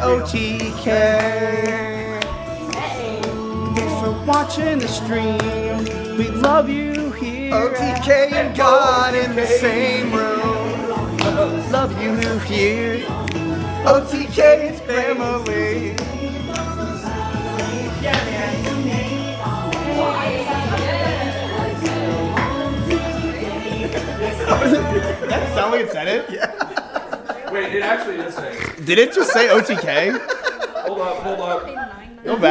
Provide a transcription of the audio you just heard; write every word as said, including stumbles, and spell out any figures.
O T K. Thanks for watching the stream. We love you here. O T K and God in the same room. Love you here. O T K is family. That sound like it said it? Yeah. Wait, it actually is saying. Did it just say O T K? Hold up, hold up. Go back.